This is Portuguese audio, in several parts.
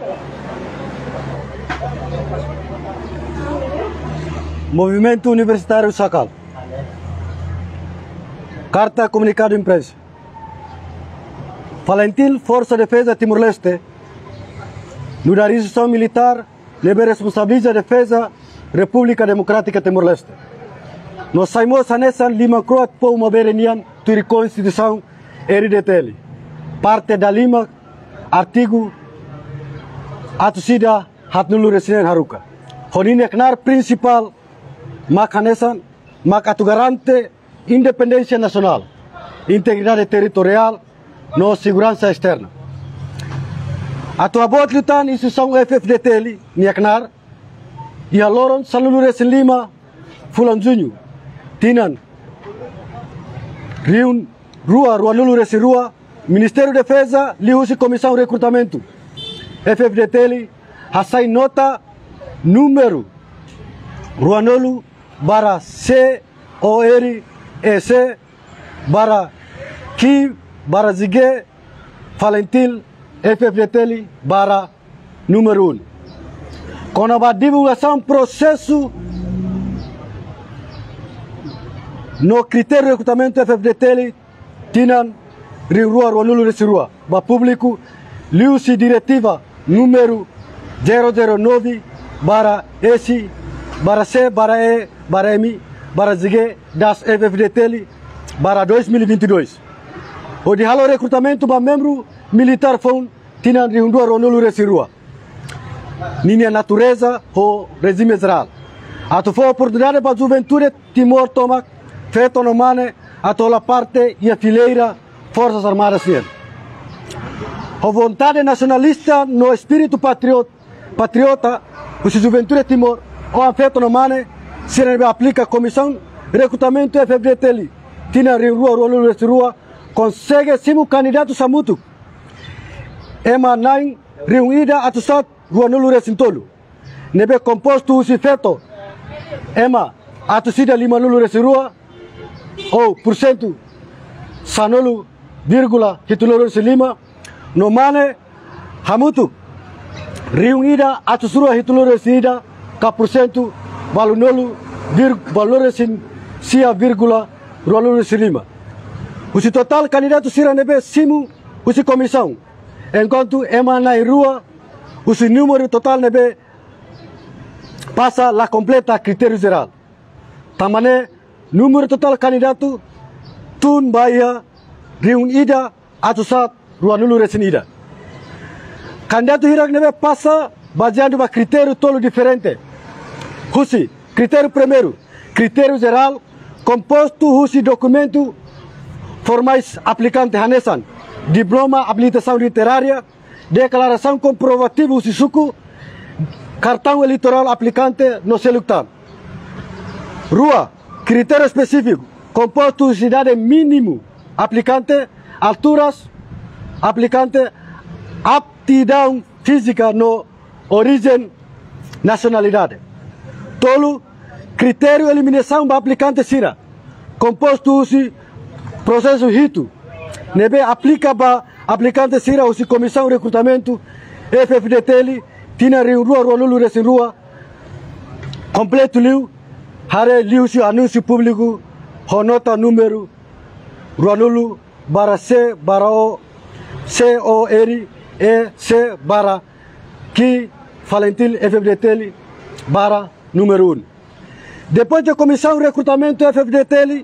Movimento Universitário Chacal. Carta Comunicado de Imprensa. Valentim, Força de Defesa Timor-Leste, no da instituição militar, leva responsabiliza a defesa República Democrática Timor-Leste. Nós saímos nessa Lima Croat por uma berenian de Constituição RDTL. Parte da Lima, artigo Atusida Hatnulu Resinen Haruka. Honine Knar principal Makanesan, Makatu garante independência nacional, integridade territorial, no segurança externa. A tua boa lutar instituição FFDTL, Niaknar, e a Loron Salulu Resin Lima, Fulanjunho, Tinan, Riun, Rua, Ruanulu Resin Rua, Ministério da Defesa, Liusi Comissão de Recrutamento, FFDTL, Hassai nota número Ruanolu bara COREC bara Ki bara Zige Valentim FFDTL bara número 1. Com a divulgação processo no critério de recrutamento FFDTL Tinan Rua Ruanulu Resirua ba público Liusi Diretiva número 009 bara S bara C bara E bara M bara ZG das FFDTL bara 2022. O de halo recrutamento para membro militar foi Tinan Riundua Ronulu Resirua. Minha natureza o regime geral. A tu foi oportunidade para a juventude Timor toma feito no mane a toda parte e a fileira Forças Armadas dele. A vontade nacionalista no espírito patriota, o juventude Timor, o afeto no mane, se aplica a comissão recrutamento FFDTL, Tina Rua, Ruanulu Resirua, consegue simo candidato Samutu. Ema Nain, reunida a Tussat, Ruanulu Resintolo. Nebe composto o feto, Ema, a Tussida Limanulu Resirua, ou por cento, Sanolo, vírgula, Hituloro Lima, no mane, Hamutu, reunida a Tussura Hituloro Resida, K%, Balunolo, Valores Sia, vírgula, Ruanulu Lima. O total candidato Sira Nebe Simu, o comissão, enquanto Ema na rua, o número total Nebe passa a completa critério geral. Tamane, número total candidato, Tun Bahia, reunida a Tussat, Ruanulu Resinida. Candidato Hirak Nebe passa baseado em critério todo diferente. Husi, critério primeiro, critério geral, composto Husi documento formais aplicante Hanesan, diploma habilitação literária, declaração comprovativa Husi suku, cartão eleitoral aplicante no selectado. Rua, critério específico, composto de idade mínimo aplicante, alturas aplicante, aptidão física no origem, nacionalidade. Tolo, critério eliminação para aplicante Sira, composto de processo rito, nebe aplica para aplicante Sira o comissão de recrutamento FFDTL, Tina Rua, Ruanulu Resirua, completo liu, hare liu anúncio público, nota número Ruanulu bara C bara O COREC bara Ki Valentim FFDTL bara número 1. Depois da comissão de recrutamento FFDTL,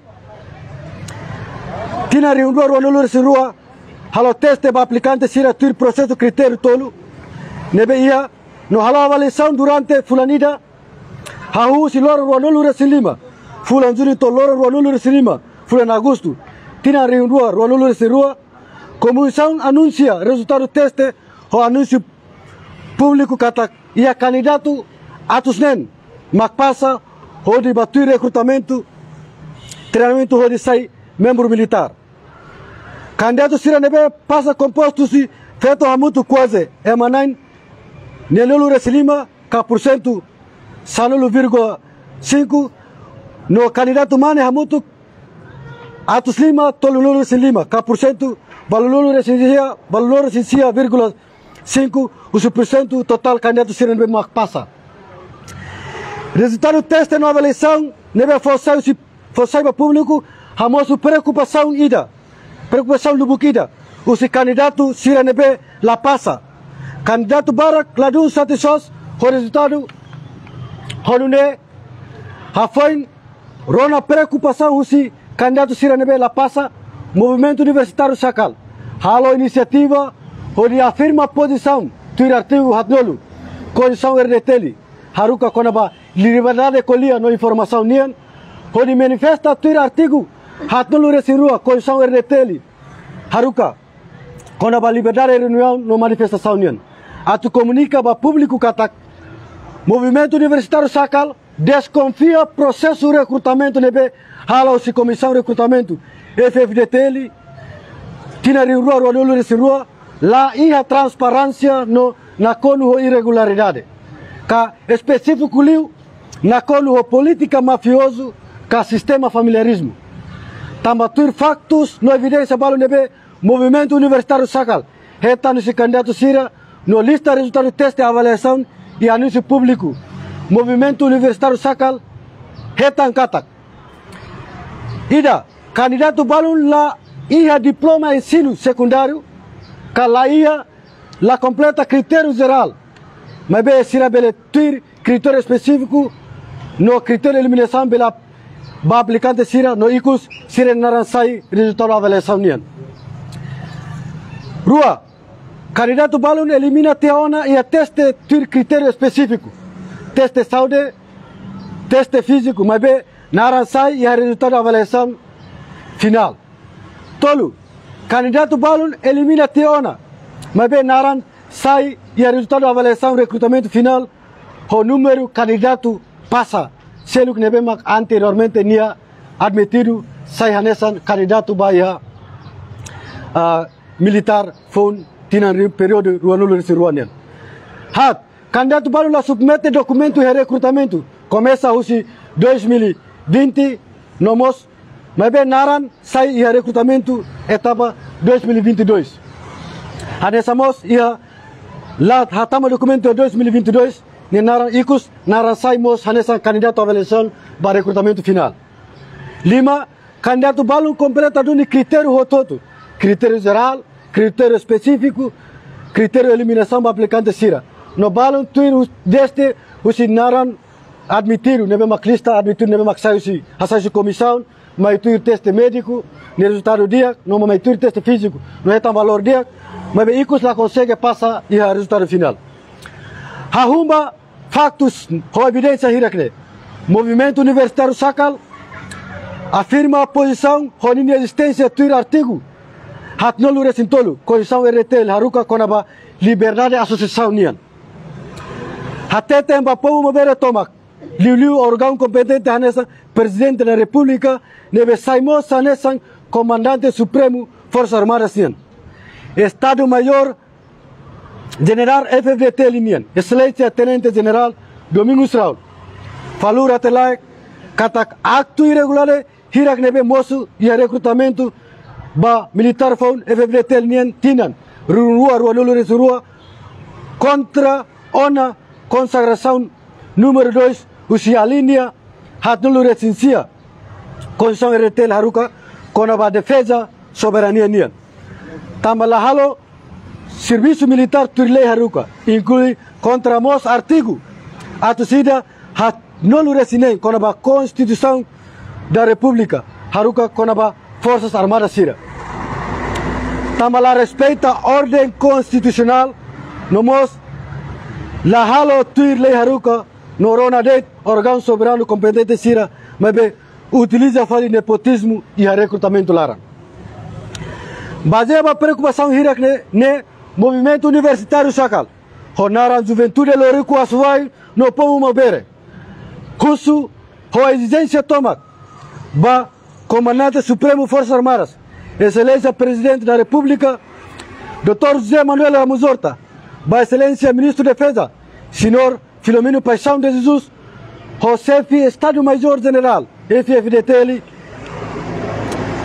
Tina Riundua Ruanulu Resirua, halo teste para aplicante Sira tur processo critério tolo, nebe ia no halo avaliação durante fulanida, hahu si loro Ruanulu Resilima, fulan juli to loro Ruanulu Resilima, fulan agosto, Tina Riundua Ruanulu Resirua, comissão anuncia resultado teste, o anúncio público kata ia candidato atusnen, mak passa o de batur recrutamento, treinamento o de sai membro militar. Candidato Sira Nebe passa composto se feito a muito quase emanain Nelulu Resilima K% Sanulu, 5 no candidato Mane Hamutu Atus Lima Tolulu Resilima K% Balulu Resilima, vírgula 5, o 100% total candidato Cira nebe passa. Resultado do teste nova eleição, nebe forçai para público, a nossa preocupação ida, preocupação do buquida, o candidato Cira nebe la passa. Candidato Barak ladun satisfaz o resultado, honune, a foi rona preocupação o candidato Cira nebe la passa, movimento universitário Chacal, halo iniciativa, onde afirma a posição do artigo Hatnolu, condição RDTL, Haruka Konaba, liberdade de colher no informação nian, onde manifesta o artigo Hatnolu Resirua, condição RDTL, Haruka Konaba, liberdade de reunião no manifestação nian. Atu comunica para público katak, movimento universitário Chacal, desconfia processo de recrutamento nebe, halo se comissão de recrutamento, FFDTL, tina rua Ruanulu Resirua, lá ia transparência no na cono irregularidade, ka específico liu na cono política mafioso, ka sistema familiarismo. Tamatur factos no evidência balo nebe movimento universitário Chacal, reta no candidato Cira no lista resultado do teste avaliação e anúncio público. Movimento universitário Chacal reta katak. Ida candidato balo lá ia diploma ensino secundário, calaia la completa critério geral, mas bem Cira bele tuir critério específico no critério de eliminação bela ba aplicante Cira no icus Cira naransai resultado da avaliação nian. Rua candidato balun elimina teona e a teste tuir critério específico, teste saúde, teste físico, mas bem naransai e a resultado da avaliação final. Tolu candidato balun elimina teona, mas bem naran sai e o resultado da avaliação recrutamento final, o número candidato passa, sendo que nebema anteriormente nia admitido sai hanesan candidato baia militar foi tinan período Ruanulu Resirua. Hat candidato balun la submete documento de recrutamento, começa o 2020 nomos, mas bem naran sai e recrutamento etapa 2022. Hanesamos ia lá hatama documento de 2022 ni naran ikus naran saimos hanesan candidato a avaliação para recrutamento final. 5 candidato balun completa do critério rototo, critério geral, critério específico, critério de eliminação para aplicante Cira. No balun tuir deste o naran admitido nebe lista admitido nebe sai a comissão, mas tuir teste médico, no resultado dia, no momento tuir teste físico, não é tão valor dia, mas bem icus lá consegue passar e o resultado final. Hahumba factos com evidência hirakne. Movimento universitário Chacal afirma a posição com inexistência do artigo Hatnolu Resintolu, condição RTL, Haruka Konaba, liberdade de associação nian. Até tempo povo mover tomak, liu órgão competente hanesa, presidente da República, nebe saimos hanesan comandante supremo Forças Armadas nian. Estado Maior General FFDT Linian, Excelência Tenente General Domingos Raul, falou até katak acto irregular hirak nebe moço e recrutamento ba militar faun FFDT Linian tinan Ruanulu Resirua contra ona consagração número 2 usia linha Hatnolu Resintsia Constituição RTL Haruka com a defesa soberania nian. Tamalahalo serviço militar turlei Haruka inclui contra mos artigo atusida Hatnolu Resinen com a Constituição da República Haruka com a Forças Armadas Cira. Tamala respeita a ordem constitucional no mos lahalo turlei Haruka no Ronadeit órgão soberano competente Cira, mas bem utiliza fali nepotismo e recrutamento lara. Baseada a preocupação hirak ne movimento universitário Chacal, honaran juventude lorico aswai no povo mobere. Curso ho exigência toma ba comandante supremo Forças Armadas, excelência presidente da República, Dr. José Manuel Ramos Horta, ba excelência ministro de Defesa, senhor Filomeno Paixão de Jesus, o chefe Estado-Maior General, FFDTL,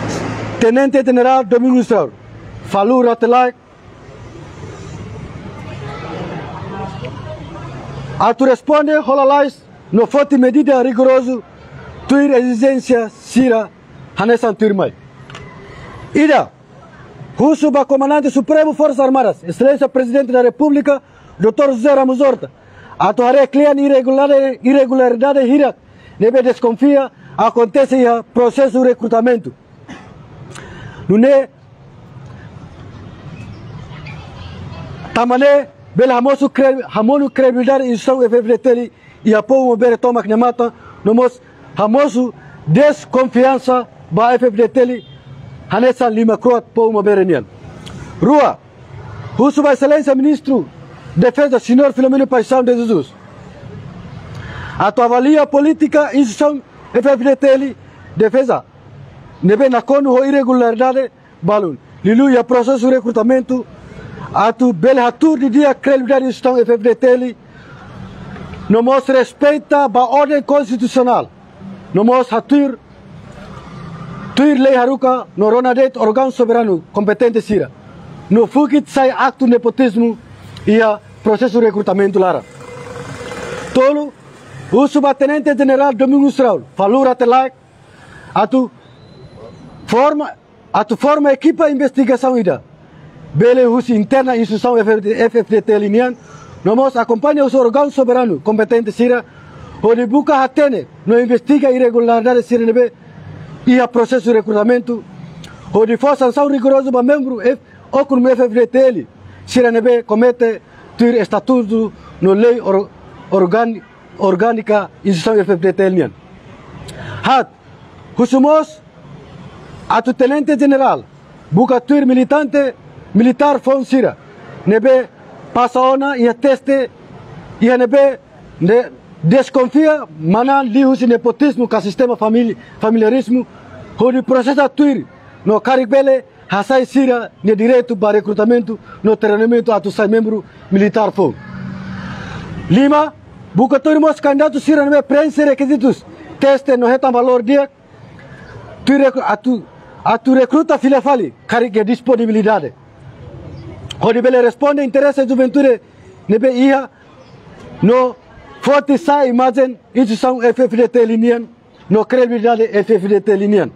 Tenente General Domingos Raul, falou até Atu responde holalais no forte medida rigoroso tuir exigência sira hanesan tuirmai. Ida, Russo ba comandante supremo Forças Armadas, excelência presidente da República, Dr. José Ramos Horta, atu hare clian irregularidade hirak, nebe desconfia, acontece o processo de recrutamento. Nune, tamane, bela hamonu credibilidade instituição FFDT e apoio bere tomak nemata, nomos hamosu desconfiança ba FFDT Hanessa Lima Croat Pouma Berenian. Rua, Russo Vai Excelência Ministro Defesa Senhor Filomeno Paixão de Jesus. A tua avalia política instituição FFDT Defesa. Nebe na cono ho irregularidade balun. Lilu ya processo de recrutamento. A tu belhatur de dia credibilidade instituição FFDT. Nomos respeita a ordem constitucional. Nomos hatur tuir lei haruka no ronadet órgão soberano competente sira. No fugit sai acto nepotismo e a processo de recrutamento lara. Tolo, o subtenente general Domingos Raul falou até lá atu forma equipa de investigação ida. Bele husi interna instituição FFDT linian, nomos acompanha os órgãos soberano competente sira, onde buka hatene no investiga irregularidade sira nebe e a processo de recrutamento, onde for sanção rigorosa para membro ou como FFDT, se a comete ter estatuto no lei orgânica instituição FFDT. Hat, husumos, a tu tenente general, buca ter militar fonsira, nebe passa ona e ateste e a nebe desconfia manan lius nepotismo com sistema familiarismo onde processa tuir no caribele hasai sira ne direito para recrutamento no treinamento a tu sai membro militar fo Lima buca tuir mos candidato sira ne prensa requisitos teste no retam valor dia tu recruta filafali carige disponibilidade onde bele responde interesse juventude nebe ia no forte sai imagem instituição FFDT linian no credibilidade FFDT linian.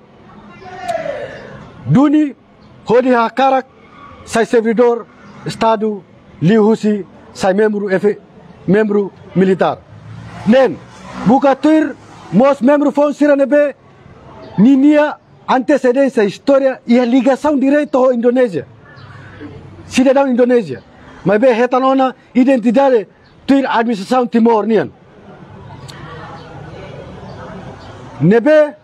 Duni hodi hakarak sai servidor estado liusi sai membro militar. Nen bukatur mos membro fonsira nebe ninia antecedência história e a ligação direta ao Indonésia. Cidadão Indonésia. Mas be retanona identidade tuir administração Timor nian. Nebe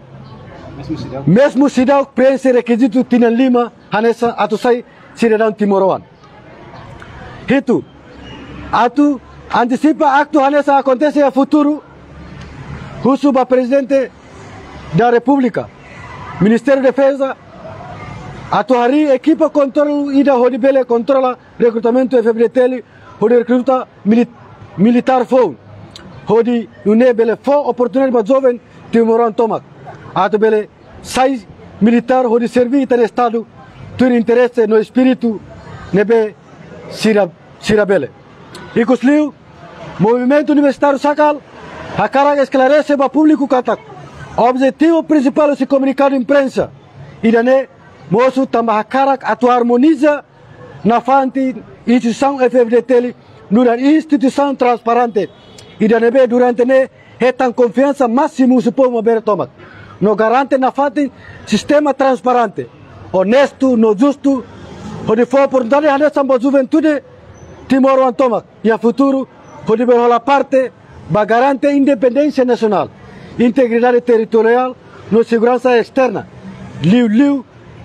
mesmo cidadão prensa requisito tinan Lima hanessa atu sai cidadão Timoroan. Itu atu antecipa acto hanessa acontece a futuro Rusuba presidente da República Ministério de Defesa atu hari equipa controle ida hodibele controla recrutamento FFDT hodi recruta militar fo hodi nune bele fo oportunidade para jovem Timoran tomak atu bele sai militar hodi servi ter estado ter interesse no espírito nebe sira bele icosliu movimento universitário Sakal hakara esclarece para público katak objetivo principal é se comunicar à imprensa e dane moço tambah hakarak atu harmoniza na fonte instituição FFDT numa instituição transparente e dane durante ne retan confiança máximo se povo mover tomat no garante na fonte sistema transparente honesto no justo onde for oportunidade hanessa para juventude Timor tomat e a futuro onde rola parte ba garante independência nacional integridade territorial no segurança externa liu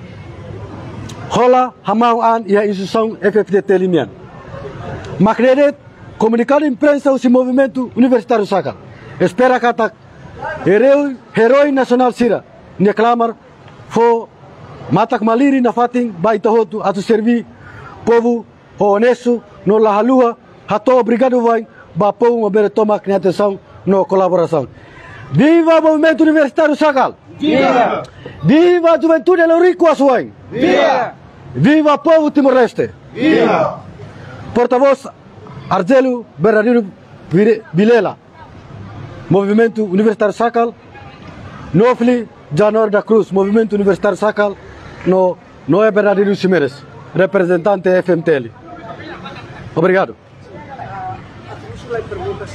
rola hamau an e a instituição FFDT limian. Macredet comunicar à imprensa o movimento universitário Sakal. Espera katak herói nacional sira neclamar fo matak maliri na fating baitahotu atu servi povo honesto no lahalua hato obrigado vai ba povo mover toma atenção no colaboração. Viva o movimento universitário Sakal! Viva! Viva a juventude Eurico Asuain! Viva! Viva o povo Timor-Leste! Viva! Porta-voz Argelo Bernardino Vilela, Movimento Universitário Sacal, Nofli Janor da Cruz, Movimento Universitário Sacal, no é Bernardino Simeres, representante FMTL. Obrigado. Perguntas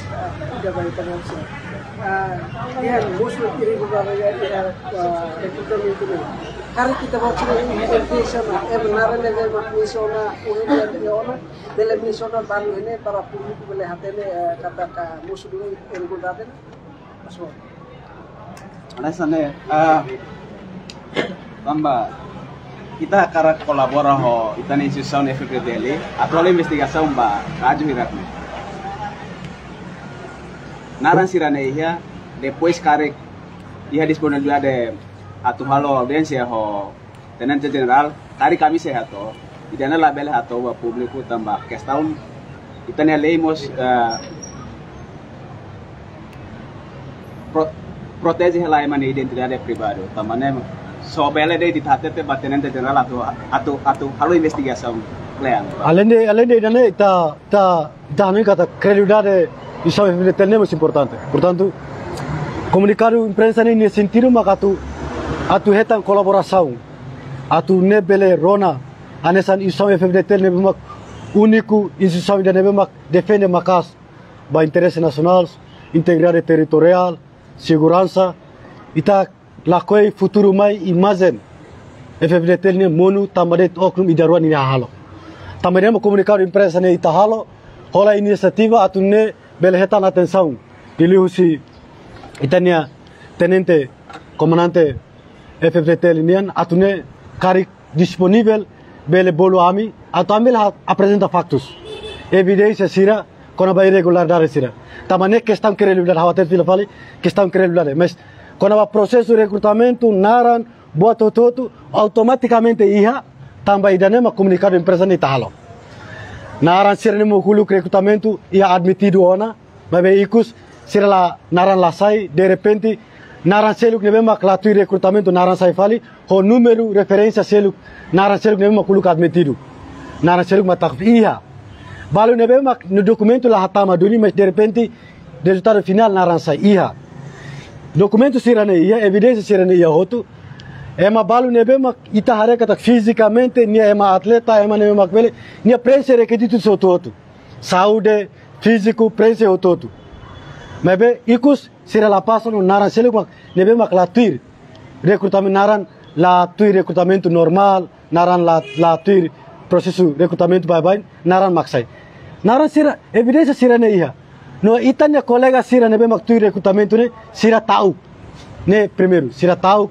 yan, musuh irregular recruitment ini. Karena kita mau cari information, benar level missiona, union dele missiona baru ini para publik melihat ini kata musuh dulu irregular ini. Masuk. Alasannya, tambah kita karena kolabora ho kita nih institusi FPDL, atual investigasi mbak kaju hiraknya. Naran sirane ia depois karek ia disponibilidade atu halo audiência ho tenente general kari kami sehato idana label hato wa público tambah questão itania leimos protege la emane identidade privada tambane so bele de ditate ba tenente general atu halo investigação lean além de idana ta dame kata credibilidade isso é muito importante. Portanto, comunicar a imprensa nesse sentido, mas atu retan colaboração, atu nebele rona, a nessa instituição FFDT nebe único instituição da nebe defende macas, ba interesse nacional, integridade territorial, segurança, ita lakoi futuro mai imagem FFDT ne monu tamadet oknum idarwa ni halo. Tamaremos comunicar a imprensa ne ita halo, rola iniciativa atu ne belehetan atenção, diliu si itania tenente comandante FFDT linian atune cari disponível bele bolo ami atu ambil apresenta factos evidência sira quando vai irregularidade sira tamane questão credibilidade hawater fila fali questão credibilidade mas quando va processo de recrutamento naran boa toto automaticamente iha também danema comunicado empresa ni tahalo naran sira ni mukulu recrutamento ia admitido ona mas ikus sira la naran lasai de repente naran seluk nebe mak latui recrutamento naran sai fali ho número referência seluk naran seluk nebe mak kuluk admitido naran seluk matak iha balu nebe mak no documento la hatama duni mas de repente resultado final naran sai iha documento sira ne iha evidência sira ne iha hotu ema balu nebe mak ita hareka fisicamente nia ema atleta ema nebe mak vele nia prensa requisito sototo saúde físico prensa ototo mebe ikus sira la passa no naran seluk nebe mak latui recrutamento naran latui recrutamento normal naran latui processo recrutamento bye naran maksai naran sira evidência sira ne iha no itanya colega sira nebe mak tui recrutamento ne sira tahu ne primeiro sira tahu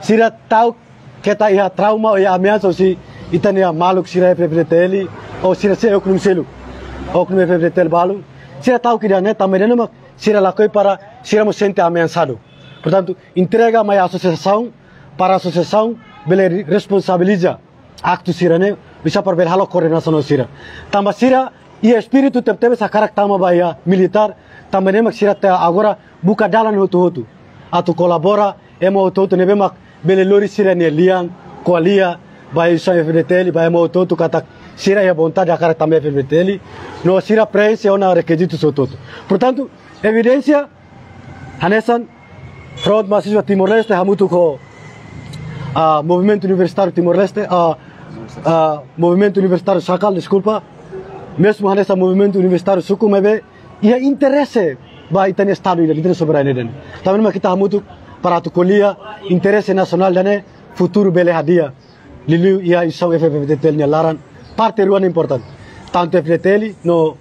kita iha trauma ou ameaça se itania maluk sira FFDT ou sira se oknum seluk oknum FFDT balu sira tahu que ne também ne mak sira lakoi para sira mo sente ameaçado. Portanto, entrega mais associação para a associação bele responsabiliza acto sira ne bisa por halo coordenação sira. Tamba sira e espírito teve essa caractama baia militar também mak sira agora buka dalan hotu atu colabora emo hotu nebe mak bele lori sira ne liang koalia baia sa FFDT baia mo hotu kata sira ya vontade a caractama FFDT no sira prensa ona requisito sototo. Portanto, evidência hanesan Front Mahasiswa Timor-Leste hamutu ko Movimento Universitário Timor-Leste Movimento Universitário Sacal, desculpa mesmo hanesan Movimento Universitário Suku mebe ia interesse ba itani estado ida interesse soberano den também mas kita hamutu para tu colia interesse nacional dane futuro bele hadia lilu ia isau FFDT ni laran parte ruan importante tanto FFDT no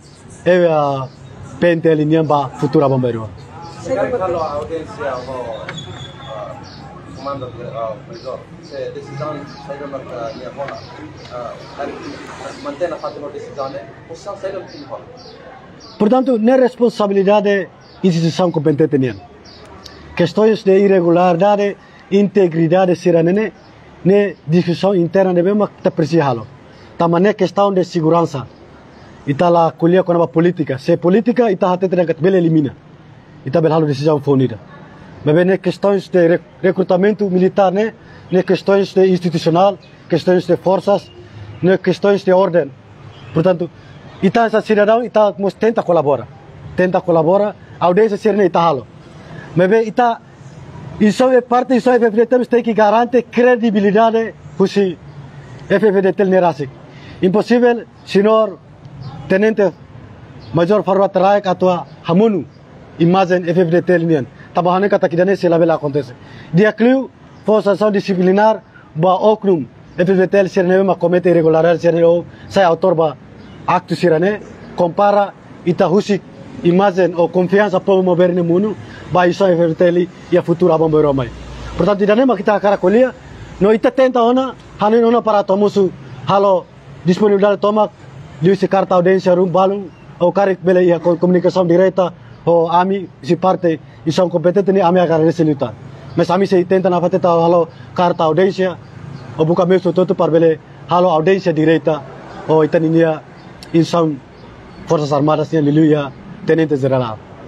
PNTL niamba futura bombeiro. Kalau audiência o comando presidor, se decisão sai da minha bola, mantém a fato da decisão, o são sai da minha bola. Portanto, não é responsabilidade instituição competente nem. Questões de irregularidade, integridade siranene, ne discussão interna de mesmo que precisa halo. Também questão de segurança. Ita la kuliah kona política. Se política ita hate terangkat bele elimina. Ita bel halo decisão fonida. Mas ne questões de recrutamento militar ne questões de institucional, questões de forças, ne questões de ordem. Portanto, ita essa cidadão ita tenta colaborar. tenta colabora, audiência serena ita halo. Mas ita isso é parte isso é FFDT tem que garantir credibilidade husi FFDT nerasik. Impossível, senhor tenente major Farwat Raik atau hamunu imagem FFDT nian. Tabahane kata kidane selabela acontece. Dia clue força ação disciplinar ba oknum FFDT serene ma comete irregularidade serene sai autor ba acto serene compara ita husi imagem ou confiança para mover no mundo vai isso FFDT e a futura abang beromai. Portanto tidak nema kita cara kolia no ita tenta ona hanin ona para tomusu halo disponibilidade tomak liu se carta audiência rum balu ou karek bela ia comunicação direta ou ami si parte e são competentes ni ami akan resoluta. Mas ami se tenta na fateta halo carta audiência ou buka mesmo todo para bele halo audiência direta ou itaninia insão Forças Armadas ni liu ia tenente general.